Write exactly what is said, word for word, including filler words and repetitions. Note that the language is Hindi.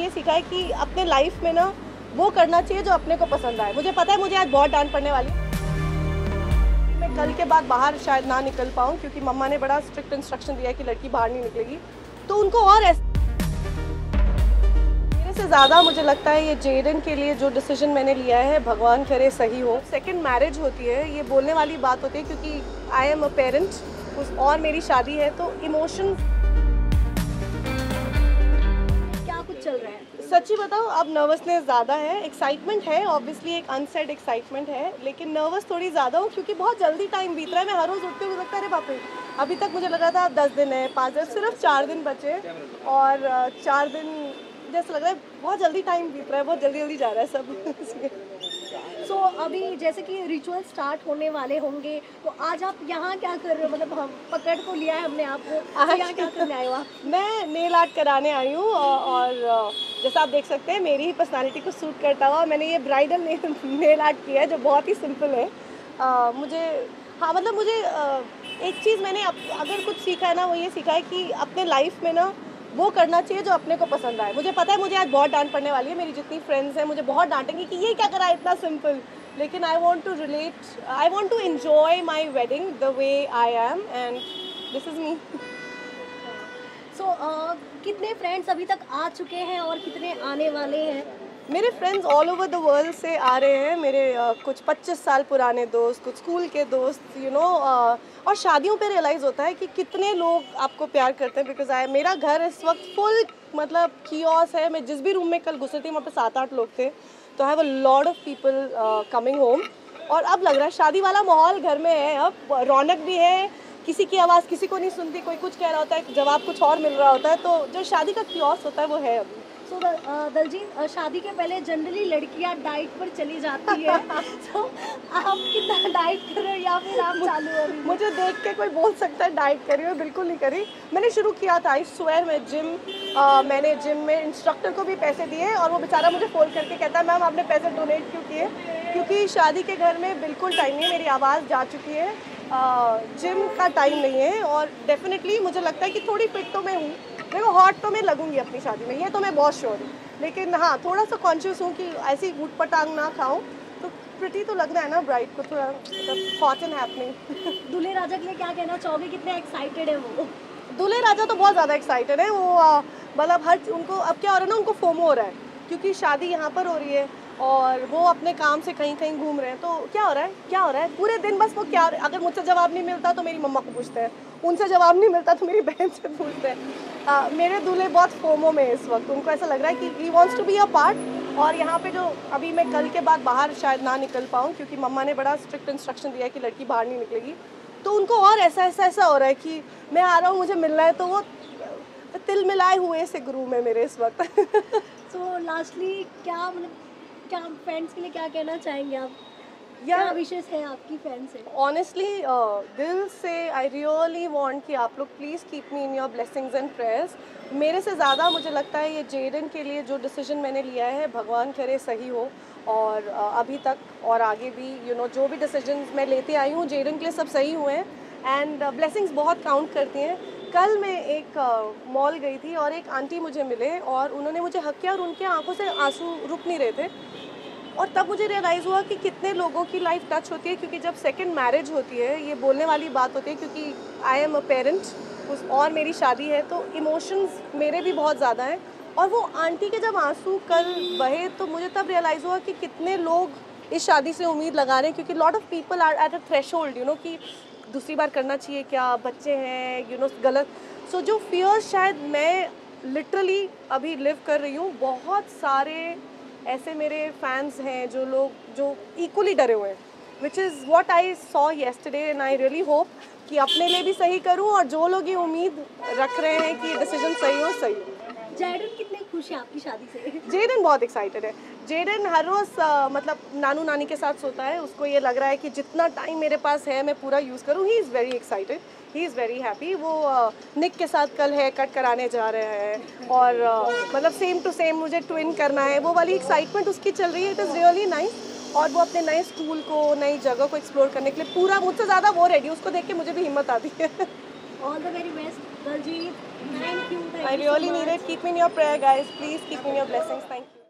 ये सीखा है कि अपने लाइफ में ना वो करना चाहिए जो अपने को पसंद आए। मुझे पता है मुझे आज बहुत डांट पड़ने वाली है। मैं कल के बाद बाहर शायद ना निकल पाऊँ क्योंकि मम्मा ने बड़ा स्ट्रिक्ट इंस्ट्रक्शन दिया है कि लड़की बाहर नहीं निकलेगी, तो उनको और ऐसे मेरे से ज़्यादा मुझे लगता है ये जेडन के लिए जो डिसीजन मैंने लिया है भगवान करे सही हो। सेकंड मैरिज होती है, ये बोलने वाली बात होती है क्योंकि आई एम अ पेरेंट और मेरी शादी है, तो इमोशन क्या कुछ चल रहा है? सच्ची बताओ अब नर्वसनेस ज़्यादा है, एक्साइटमेंट है, ऑब्वियसली एक अनसेड एक्साइटमेंट है, लेकिन नर्वस थोड़ी ज़्यादा हूँ क्योंकि बहुत जल्दी टाइम बीत रहा है। मैं हर रोज़ उठते हुए लगता है अरे बाप रे, अभी तक मुझे लगा था दस दिन है, पाँच दिन, सिर्फ चार दिन बचे और चार दिन जैसे लग रहा है बहुत जल्दी टाइम बीत रहा है, बहुत जल्दी जल्दी जा रहा है सब। सो so, अभी जैसे कि रिचुअल स्टार्ट होने वाले होंगे, तो आज आप यहाँ क्या कर रहे हो? मतलब हम पकड़ को लिया है हमने आपको, आज यहाँ क्या करने आए हो आप? मैं नेल आर्ट कराने आई हूँ और जैसा आप देख सकते हैं मेरी ही पर्सनालिटी को सूट करता हुआ मैंने ये ब्राइडल नेल नेल आर्ट किया है जो बहुत ही सिंपल है। आ, मुझे हाँ मतलब मुझे आ, एक चीज़ मैंने अप, अगर कुछ सीखा है ना वो ये सीखा है कि अपने लाइफ में ना वो करना चाहिए जो अपने को पसंद आए। मुझे पता है मुझे आज बहुत डांट पड़ने वाली है, मेरी जितनी फ्रेंड्स हैं मुझे बहुत डांटेंगी कि ये क्या करा है इतना सिंपल, लेकिन I want to relate, I want to enjoy my wedding the way I am and this is me. So कितने फ्रेंड्स अभी तक आ चुके हैं और कितने आने वाले हैं? मेरे friends all over the world से आ रहे हैं, मेरे uh, कुछ पच्चीस साल पुराने दोस्त, कुछ स्कूल के दोस्त, यू नो uh, और शादियों पे रियलाइज़ होता है कि कितने लोग आपको प्यार करते हैं। बिकॉज आई मेरा घर इस वक्त फुल मतलब कियोस है। मैं जिस भी रूम में कल घुसी थी वहाँ पे सात आठ लोग थे, तो I have a lot of people coming home और अब लग रहा है शादी वाला माहौल घर में है, अब रौनक भी है, किसी की आवाज़ किसी को नहीं सुनती, कोई कुछ कह रहा होता है जवाब कुछ और मिल रहा होता है, तो जो शादी का कियोस होता है वो है अभी। सो so, दलजीत, शादी के पहले जनरली लड़कियां डाइट पर चली जाती है। तो आप कितना डाइट कर रहे हो या फिर आप चालू हो रही? मुझे देख के कोई बोल सकता है डाइट करी हो, बिल्कुल नहीं करी। मैंने शुरू किया था, आई स्वेयर मैं जिम आ, मैंने जिम में इंस्ट्रक्टर को भी पैसे दिए और वो बेचारा मुझे फ़ोन करके कहता है मैम आपने पैसे डोनेट क्यों किए, क्योंकि शादी के घर में बिल्कुल टाइम नहीं है, मेरी आवाज़ जा चुकी है, जिम का टाइम नहीं है और डेफिनेटली मुझे लगता है कि थोड़ी फिट तो मैं हूँ, देखो हॉट तो मैं लगूंगी अपनी शादी में, ये तो मैं बहुत श्योर हूँ, लेकिन हाँ थोड़ा सा कॉन्शियस हूँ कि ऐसी ऊट पटांग ना खाऊं, तो प्रिटी तो लगना है ना ब्राइड को, थोड़ा हॉट एंड हैपनिंग। दूल्हे राजा के लिए क्या कहना चाहोगे, कितने एक्साइटेड है वो? दूल्हे राजा तो बहुत ज़्यादा एक्साइटेड है, वो मतलब हर उनको अब क्या हो रहा है ना, उनको फोमो हो रहा है क्योंकि शादी यहाँ पर हो रही है और वो अपने काम से कहीं कहीं घूम रहे हैं, तो क्या हो रहा है क्या हो रहा है पूरे दिन बस वो क्या, अगर मुझसे जवाब नहीं मिलता तो मेरी मम्मा को पूछते हैं, उनसे जवाब नहीं मिलता तो मेरी बहन से पूछते हैं। आ, मेरे दूल्हे बहुत फोमो में इस वक्त, उनको ऐसा लग रहा है कि he wants to be a part, और यहाँ पे जो अभी मैं कल के बाद बाहर शायद ना निकल पाऊँ क्योंकि मम्मा ने बड़ा स्ट्रिक्ट इंस्ट्रक्शन दिया है कि लड़की बाहर नहीं निकलेगी, तो उनको और ऐसा ऐसा ऐसा हो रहा है कि मैं आ रहा हूँ मुझे मिलना है, तो वो तिल मिलाए हुए से गुरु में मेरे इस वक्त। सो लास्टली क्या मतलब क्या फ्रेंड्स के लिए क्या कहना चाहेंगे आप? या क्या विशेष है आपकी फैन से? ऑनेस्टली दिल से आई रियली वांट कि आप लोग please keep me in your blessings and prayers. मेरे से ज़्यादा मुझे लगता है ये जेडन के लिए जो डिसीजन मैंने लिया है भगवान करे सही हो, और uh, अभी तक और आगे भी यू you नो know, जो भी डिसीजन मैं लेते आई हूँ जेडन के लिए सब सही हुए हैं एंड ब्लेसिंग्स बहुत काउंट करती हैं। कल मैं एक मॉल uh, गई थी और एक आंटी मुझे मिले और उन्होंने मुझे हक किया और उनके आंखों से आंसू रुक नहीं रहे थे, और तब मुझे रियलाइज़ हुआ कि कितने लोगों की लाइफ टच होती है, क्योंकि जब सेकंड मैरिज होती है ये बोलने वाली बात होती है क्योंकि आई एम अ पेरेंट उस और मेरी शादी है, तो इमोशंस मेरे भी बहुत ज़्यादा हैं, और वो आंटी के जब आंसू कल बहे तो मुझे तब रियलाइज़ हुआ कि कितने लोग इस शादी से उम्मीद लगा रहे हैं, क्योंकि lot of people are at a threshold you know कि दूसरी बार करना चाहिए क्या, बच्चे हैं यू नो गलत, सो so, जो फियर शायद मैं लिटरली अभी लिव कर रही हूँ, बहुत सारे ऐसे मेरे फैंस हैं जो लोग जो इक्वली डरे हुए हैं, which is what I saw yesterday and I really hope कि अपने लिए भी सही करूं और जो लोग ये उम्मीद रख रहे हैं कि डिसीजन सही हो सही हो। जेडन कितने खुश है आपकी शादी से? जेडन बहुत एक्साइटेड है। जेडन हर रोज़ मतलब नानू नानी के साथ सोता है, उसको ये लग रहा है कि जितना टाइम मेरे पास है मैं पूरा यूज़ करूँ। He is very excited, he is very happy. वो निक के साथ कल हेयर कट कराने जा रहे हैं और मतलब सेम टू सेम मुझे ट्विन करना है, वो वाली एक्साइटमेंट उसकी चल रही है। इट इज़ रियली नाइस, और वो अपने नए स्कूल को नई जगह को एक्सप्लोर करने के लिए पूरा मुझसे ज़्यादा वो रेडी, उसको देख के मुझे भी हिम्मत आती है। All the very best. Daljit, thank you. I really need it. Keep me in your prayer, guys. Please keep me in your blessings. Thank you.